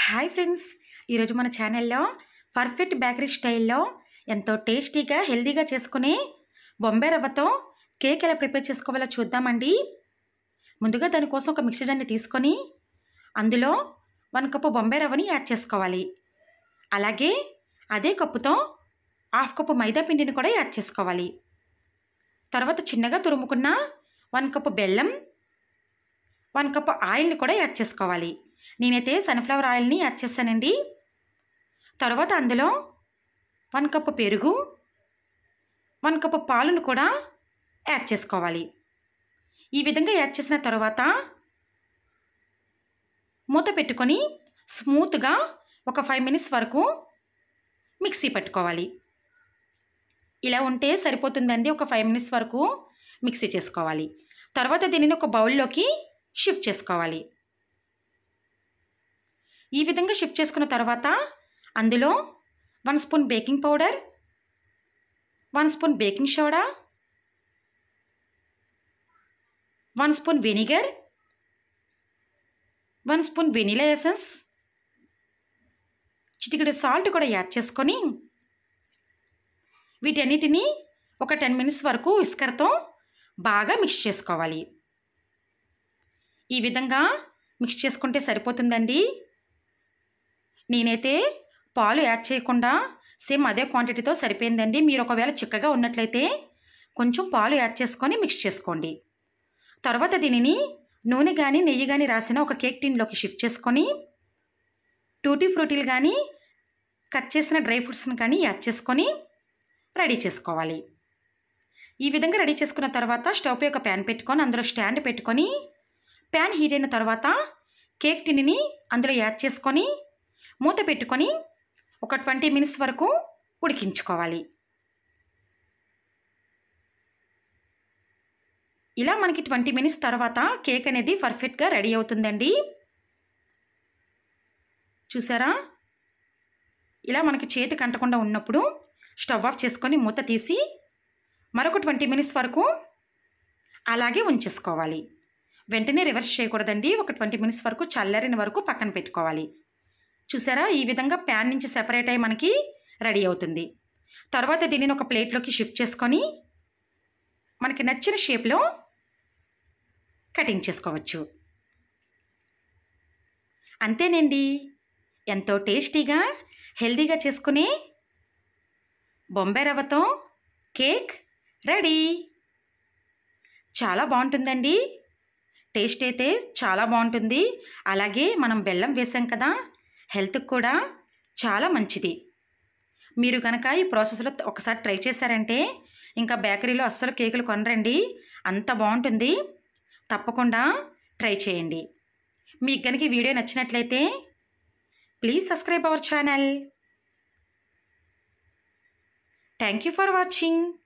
Hi friends, ఈరోజు మన ఛానల్లో పర్ఫెక్ట్ బేకరీ స్టైల్లో ఎంతో టేస్టీగా హెల్తీగా చేసుకునే బొంబాయి రవ్వతో కేక్ ఎలా ప్రిపేర్ చేసుకోవాలో చూద్దామండి. ముందుగా దానికోసం ఒక మిక్సర్ జార్ని తీసుకొని అందులో 1 కప్పు బొంబాయి రవ్వని యాడ్ చేసుకోవాలి. అలాగే అదే కప్పుతో 1/2 కప్పు మైదా పిండిని కూడా యాడ్ చేసుకోవాలి. తర్వాత చిన్నగా తురుముకున్న 1 కప్పు బెల్లం, 1 కప్పు ఆయిల్ని కూడా యాడ్ చేసుకోవాలి. నేనైతే సన్ఫ్లవర్ ఆయిల్ని యాడ్ చేశానండి. తర్వాత అందులో 1 కప్పు పెరుగు, 1 కప్పు పాలను కూడా యాడ్ చేసుకోవాలి. ఈ విధంగా యాడ్ చేసిన తర్వాత మూత పెట్టుకొని స్మూత్గా ఒక 5 మినిట్స్ వరకు మిక్సీ పట్టుకోవాలి. ఇలా ఉంటే సరిపోతుందండి. ఒక 5 మినిట్స్ వరకు మిక్సీ చేసుకోవాలి. తర్వాత దీనిని ఒక బౌల్లోకి షిఫ్ట్ చేసుకోవాలి. ఈ విధంగా షిఫ్ట్ చేసుకున్న తర్వాత అందులో 1 spoon baking powder, 1 spoon baking soda, 1 spoon vinegar, 1 spoon vanilla essence, చిటికెడు సాల్ట్ కూడా యాడ్ చేసుకొని వీటన్నిటిని ఒక 10 మినిట్స్ వరకు విస్కర్తో బాగా మిక్స్ చేసుకోవాలి. ఈ విధంగా మిక్స్ చేసుకుంటే సరిపోతుందండి. నేనైతే పాలు యాడ్ చేయకుండా సేమ్ అదే క్వాంటిటీతో సరిపోయిందండి. మీరు ఒకవేళ చిక్కగా ఉన్నట్లయితే కొంచెం పాలు యాడ్ చేసుకొని మిక్స్ చేసుకోండి. తర్వాత దీనిని నూనె కానీ నెయ్యి కానీ రాసిన ఒక కేక్ టిన్లోకి షిఫ్ట్ చేసుకొని టూటీ ఫ్రూటీలు కానీ కట్ చేసిన డ్రై ఫ్రూట్స్ని కానీ యాడ్ చేసుకొని రెడీ చేసుకోవాలి. ఈ విధంగా రెడీ చేసుకున్న తర్వాత స్టవ్ పై ఒక ప్యాన్ పెట్టుకొని అందులో స్టాండ్ పెట్టుకొని ప్యాన్ హీట్ అయిన తర్వాత కేక్ టిన్ని అందులో యాడ్ చేసుకొని మూత పెట్టుకొని ఒక 20 మినిట్స్ వరకు ఉడికించుకోవాలి. ఇలా మనకి 20 మినిట్స్ తర్వాత కేక్ అనేది పర్ఫెక్ట్గా రెడీ అవుతుందండి. చూసారా? ఇలా మనకి చేతికి అంటకుండా ఉన్నప్పుడు స్టవ్ ఆఫ్ చేసుకొని మూత తీసి మరొక 20 మినిట్స్ వరకు అలాగే ఉంచేసుకోవాలి. వెంటనే రివర్స్ చేయకూడదండి. ఒక 20 మినిట్స్ వరకు చల్లారిన వరకు పక్కన పెట్టుకోవాలి. చూసారా? ఈ విధంగా ప్యాన్ నుంచి సెపరేట్ అయ్యి మనకి రెడీ అవుతుంది. తర్వాత దీనిని ఒక ప్లేట్లోకి షిఫ్ట్ చేసుకొని మనకి నచ్చిన షేప్లో కటింగ్ చేసుకోవచ్చు. అంతేనండి, ఎంతో టేస్టీగా హెల్తీగా చేసుకునే బొంబాయి రవ్వతో కేక్ రెడీ. చాలా బాగుంటుందండి. టేస్ట్ అయితే చాలా బాగుంటుంది. అలాగే మనం బెల్లం వేసాం కదా, హెల్త్కి కూడా చాలా మంచిది. మీరు కనుక ఈ ప్రాసెస్లో ఒకసారి ట్రై చేశారంటే ఇంకా బేకరీలో అస్సలు కేకులు కొనరండి, అంత బాగుంటుంది. తప్పకుండా ట్రై చేయండి. మీకు కనుక ఈ వీడియో నచ్చినట్లయితే please subscribe our channel. Thank you for watching.